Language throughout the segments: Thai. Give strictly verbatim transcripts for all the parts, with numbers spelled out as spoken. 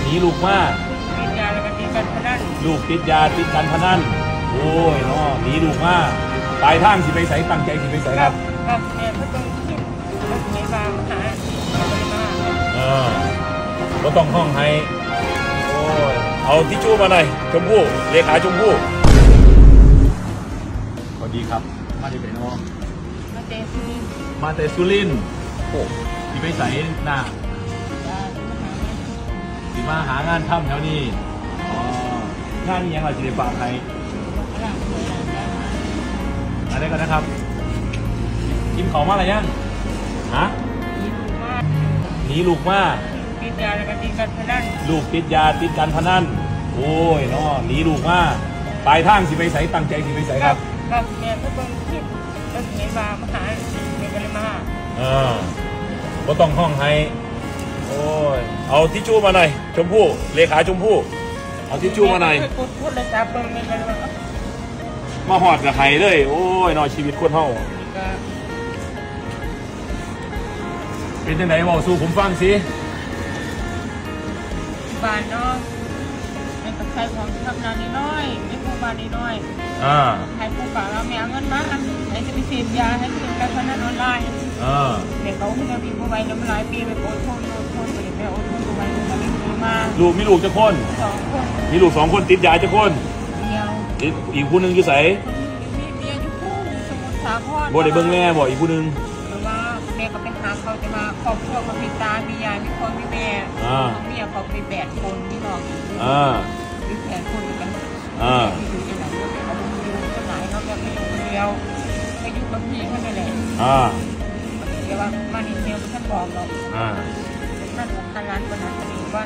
นีลูกมาติดยาแล้วก็ติดการพนันลูกติดยาติดการพนันโอ้ยเนาะหนีลูกมาปลายทางสิไปใส่ตั้งใจสิไปใส่ครับครับแม่ก็ต้องคิดว่าสิให้มาหาเราไปมาเออก็ต้องห้องให้โอ้ยเอาทิชชู่มาหน่อยชมพู่เลขาชมพู่สวัสดีครับมาจากไหนเนาะมาเตสุรินมาแต่สุรินทร์โอ้สิไปใส่หน้าสิมาหางานทำแถวนี้อ๋องานนี้ยังเราจะได้ฝากใครอะไรกันนะครับกินของมาอะไรยังฮะหนีลูกมาติดยาแล้วก็ติดการพนันลูกติดยาติดการพนันโอ้ยเนาะหนีลูกมาปลายทางสิไปใส่ตั้งใจสิไปใส่ครับครับแม่ก็ต้องคิดว่าสิให้มาหาแม่ก็เลยมาเออก็ต้องห้องให้โอ้ยเอาทิชชู่มาหน่อยชมพู่เลขาชมพู่เอาทิชชู่มาหน่อยพูดเลยครับเบิ่งเลยกันมาหอดกับไห้เลยโอ้ยนอนชีวิตคนเฮาเป็นยังไงบอกสู้ผมฟังสิบ้านเนาะในกระใช้ของทำงานนิดน้อยไม่พูดบ้านนิดน้อยอ่าให้ผู้ป่าเราไม่เอาเงินมาให้จะไปเสพยาให้เป็นการพนันออนไลน์อ่าเด็กเขาไม่ได้มีผู้ใบแล้วมาหลายปีไปโอนทนโอนทนไปไปโอนทนผู้ใบมาไม่มีมาลูกมีลูกจะคนสองคนมีลูกสองคนติดยาจะคนเดียวอีกผู้หนึ่งอยู่ใส่บ่ได้เบิ่งแม่บ่อีกผู้นึงหรือว่าแม่ก็ไปหาเขาจะมาครอบครัวเขามีตามียายมีพ่อมีแม่ของเมียเขาไปแปดคนที่น้องมีแปดคนกันที่อยู่ที่ไหนเขาอยู่ที่ไหนเขาแบบไม่อยู่คนเดียวไปอยู่กับพี่เขาเนี่ยแหละเดี๋ยวว่ามาดีเทลท่านบอกเราท่านบอกท่านร้านปัญหาคดีว่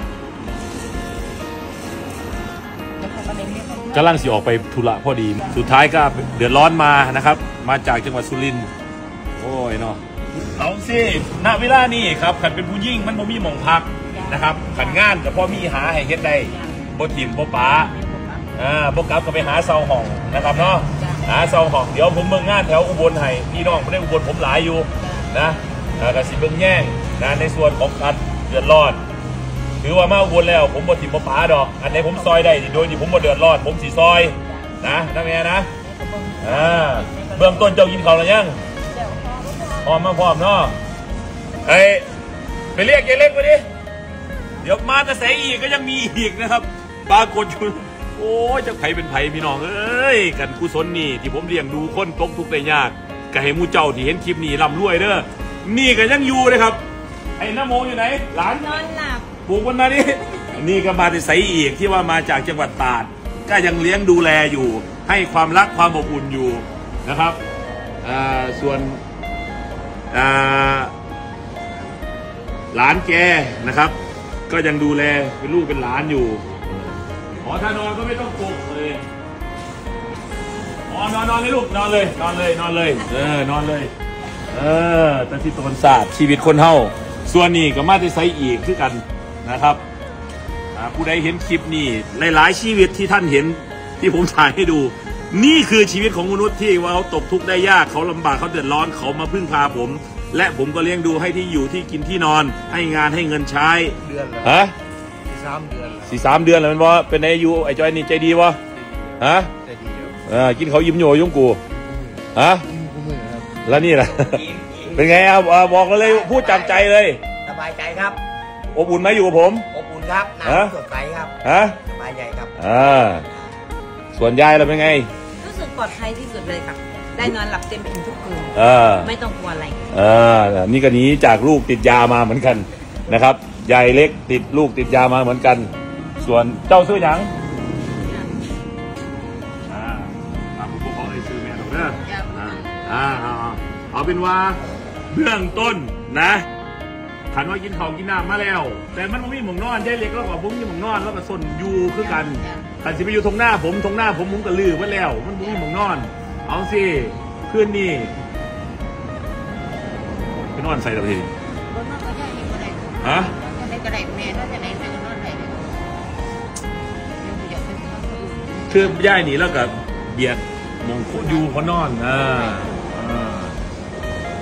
ากำลังสิออกไปธุระพอดีสุดท้ายก็เดือดร้อนมานะครับมาจากจังหวัดสุรินทร์โอ้ยเนาะเอาสิณเวลานี้ครับขันเป็นผู้ยิ่งมันบ่มีหม่องพักนะครับขันงานกับพ่อมีหาให้เฮ็ดได้บ่ถิ่มบ่ป๋าอ่าบ่กลับก็ไปหาเซาห้องนะครับเนาะหาเซาห้องเดี๋ยวผมเบิ่งงานแถวอุบลให้พี่น้องไม่ได้อุบลผมหลายอยู่นะก็สิเบิ่งแย่งนะในส่วนของการเดือดร้อนถือว่ามาวนแล้วผมบ่ถิ่มบ่ป๋าดอกอันไหนผมซอยได้โดยที่ผมบ่เดือดร้อนผมสีซอยนะนะแม่นะอ่าเบื้องต้นเจ้ากินข้าวหรือยังพร้อมมาพร้อมเนาะไอ้ไปเรียกยายเล็กมาดิเดี๋ยวมาจะใส่อีกก็ยังมีอีกนะครับปรากฏอยู่โอ้ยจะไผ่เป็นไผ่พี่น้องเอ้ยกันกุศลนี่ที่ผมเลี้ยงดูคนตกทุกข์ได้ยากก็ให้มูเจ้าที่เห็นคลิปนี้ร่ำรวยเด้อนี่ก็ยังอยู่เลยครับไอ้น้าโมอยู่ไหนหลานนอนหลับปลูกมันมาดินี่ก็มาใส่อีกที่ว่ามาจากจังหวัดตราดก็ยังเลี้ยงดูแลอยู่ให้ความรักความอบอุ่นอยู่นะครับส่วนหลานแกนะครับก็ยังดูแลเป็นลูกเป็นหลานอยู่อ๋อถ้านอนก็ไม่ต้องปลุกเลยอ๋อนอนนอนเลยลูกนอนเลยนอนเลยนอนเลยเออนอนเลยเออแต่ที่ตนศาสตร์ชีวิตคนเฮาส่วนนี้ก็มาได้ใส่อีกคือกันนะครับผู้ใดเห็นคลิปนี้หลายๆชีวิตที่ท่านเห็นที่ผมถ่ายให้ดูนี่คือชีวิตของมนุษย์ที่ว่าเขาตกทุกข์ได้ยากเขาลำบากเขาเดือดร้อนเขามาพึ่งพาผมและผมก็เลี้ยงดูให้ที่อยู่ที่กินที่นอนให้งานให้เงินใช้เดือนฮะสี่สามเดือนสี่สามเดือนแล้วมันว่าเป็นไงอยู่ไอ้จอยนี่ใจดีวะฮะใจดีครับอ่ากินเขายิ้มโยยุ่งกูฮะแล้วนี่แหละเป็นไงอ่ะบอกเลยพูดจากใจเลยสบายใจครับอบอุ่นไหมอยู่กับผมอบอุ่นครับน้ำสดใสครับฮะสบายใจครับอ่าส่วนยายเราเป็นไงรู้สึกปลอดภัยที่สุดเลยครับได้นอนหลับเต็มอิ่มทุกคืนไม่ต้องกลัวอะไรอ่านี่ก็หนีจากลูกติดยามาเหมือนกันนะครับยายเล็กติดลูกติดยามาเหมือนกันส่วนเจ้าซื้อหยังอ่าตามพวกเขาเลยซื้อแม่หรอกเด้ออ่าเอาเป็นว่าเบื้องต้นนะขันว่ากินข้าวกินน้ำมาแล้วแต่มันไม่มีหมองนอนยายเล็กแล้วก็ผมมีหมองนอนแล้วก็ส้นอยู่คือกันขันสิไปอยู่ตรงหน้าผมตรงหน้าผมมุ้งกระลือไว้แล้วมันไม่มีหมองนอนเอาสิคืนนี้ไปนอนใส่ตัวทีฮะคือย่ายหนีแล้วกับเบียดมองอยู่เขานอนอ่า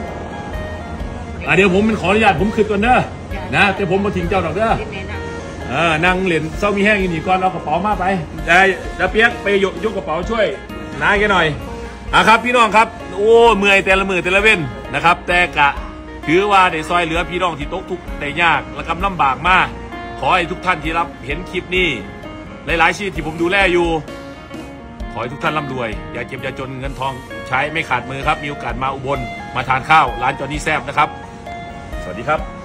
อ่าเดี๋ยวผมเป็นขออนุญาตผมคืนก่อนเด้อนะแต่ผมมาทิ้งเจ้าดอกเด้อเออนั่งเหรียญเศร้ามีแห้งอยู่นี่ก่อนเอากระเป๋ามาไปได้แล้วเปียกไปยกยกกระเป๋าช่วยน้าแกหน่อยอ่ะครับพี่น้องครับโอ้เมื่อยแต่ละมือแต่ละเว้นนะครับแต่กะถือว่าได้ซอยเหลือพี่น้องที่ตกทุกข์ได้ยากและกำลำบากมากขอให้ทุกท่านที่รับเห็นคลิปนี้หลายๆชีวิตที่ผมดูแลอยู่ขอให้ทุกท่านร่ำรวยอย่าเจ็บอย่าจนเงินทองใช้ไม่ขาดมือครับมีโอกาสมาอุบลมาทานข้าวร้านจอนี่แซ่บนะครับสวัสดีครับ